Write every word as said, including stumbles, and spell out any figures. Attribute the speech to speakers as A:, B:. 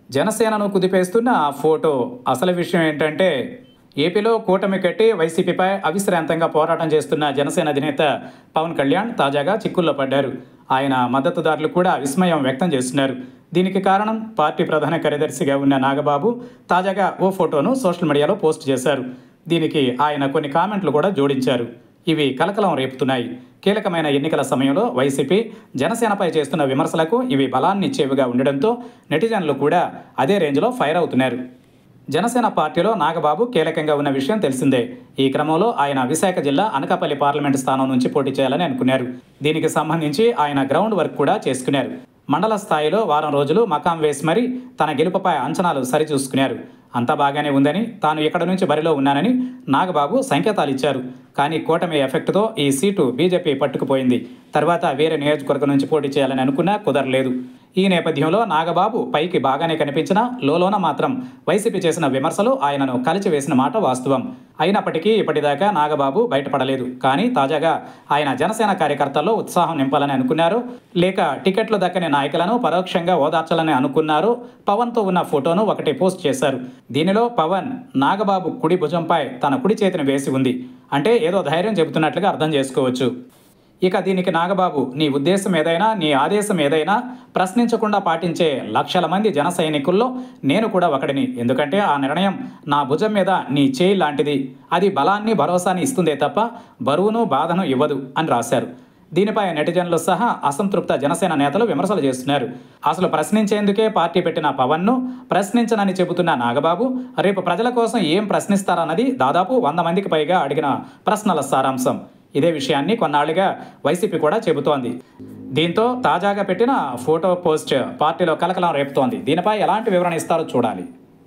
A: జనసేనను కుదిపేస్తున్న ఆ ఫోటో అసలు విషయం ఏంటంటే ఏపీలో కూటమి కట్టి వైసీపీపై అవిశ్రాంతంగా పోరాటం చేస్తున్న జనసేన అధినేత పవన్ కళ్యాణ్ తాజాగా చిక్కుల్లో పడ్డారు. ఆయన మద్దతుదారులు కూడా విస్మయం వ్యక్తం చేస్తున్నారు. దీనికి కారణం పార్టీ ప్రధాన కార్యదర్శిగా ఉన్న నాగబాబు తాజాగా ఓ ఫోటోను సోషల్ మీడియాలో పోస్ట్ చేశారు. దీనికి ఆయన కొన్ని కామెంట్లు కూడా జోడించారు. ఇవి కలకలం రేపుతున్నాయి. కీలకమైన ఎన్నికల సమయంలో వైసీపీ జనసేనపై చేస్తున్న విమర్శలకు ఇవి బలాన్నిచ్చేవిగా ఉండడంతో నెటిజన్లు కూడా అదే రేంజ్లో ఫైర్ అవుతున్నారు. జనసేన పార్టీలో నాగబాబు కీలకంగా ఉన్న విషయం తెలిసిందే. ఈ క్రమంలో ఆయన విశాఖ జిల్లా అనకాపల్లి పార్లమెంటు స్థానం నుంచి పోటీ చేయాలని అనుకున్నారు. దీనికి సంబంధించి ఆయన గ్రౌండ్ వర్క్ కూడా చేసుకున్నారు. మండల స్థాయిలో వారం రోజులు మకాం వేసి మరీ తన గెలుపుపై అంచనాలు సరిచూసుకున్నారు. అంతా బాగానే ఉందని, తాను ఇక్కడ నుంచి బరిలో ఉన్నానని నాగబాబు సంకేతాలు ఇచ్చారు. కానీ కూటమి ఎఫెక్ట్తో ఈ సీటు బీజేపీ పట్టుకుపోయింది. తర్వాత వేరే నియోజకవర్గం నుంచి పోటీ చేయాలని అనుకున్నా కుదరలేదు. ఈ నేపథ్యంలో నాగబాబు పైకి బాగానే కనిపించినా లోలోన మాత్రం వైసీపీ చేసిన విమర్శలు ఆయనను కలిచివేసిన మాట వాస్తవం. అయినప్పటికీ ఇప్పటిదాకా నాగబాబు బయటపడలేదు. కానీ తాజాగా ఆయన జనసేన కార్యకర్తల్లో ఉత్సాహం నింపాలని అనుకున్నారు, లేక టికెట్లు దక్కని నాయకులను పరోక్షంగా ఓదార్చాలని అనుకున్నారు. పవన్తో ఉన్న ఫోటోను ఒకటి పోస్ట్ చేశారు. దీనిలో పవన్ నాగబాబు కుడి భుజంపై తన కుడి చేతిని వేసి ఉంది. అంటే ఏదో ధైర్యం చెబుతున్నట్లుగా అర్థం చేసుకోవచ్చు. ఇక దీనికి నాగబాబు, నీ ఉద్దేశం ఏదైనా, నీ ఆదేశం ఏదైనా ప్రశ్నించకుండా పాటించే లక్షల మంది జన సైనికుల్లో నేను కూడా ఒకడిని. ఎందుకంటే ఆ నిర్ణయం నా భుజం మీద నీ చేయి లాంటిది. అది బలాన్ని, భరోసాని ఇస్తుందే తప్ప బరువును, బాధను ఇవ్వదు అని రాశారు. దీనిపై నెటిజన్లు సహా అసంతృప్త జనసేన నేతలు విమర్శలు చేస్తున్నారు. అసలు ప్రశ్నించేందుకే పార్టీ పెట్టిన పవన్ను ప్రశ్నించనని చెబుతున్న నాగబాబు రేపు ప్రజల కోసం ఏం ప్రశ్నిస్తారన్నది దాదాపు వంద మందికి పైగా అడిగిన ప్రశ్నల సారాంశం. ఇదే విషయాన్ని కొన్నాళ్లుగా వైసీపీ కూడా చెబుతోంది. దీంతో తాజాగా పెట్టిన ఫోటో పోస్ట్ పార్టీలో కలకలం రేపుతోంది. దీనిపై ఎలాంటి వివరణ ఇస్తారో చూడాలి.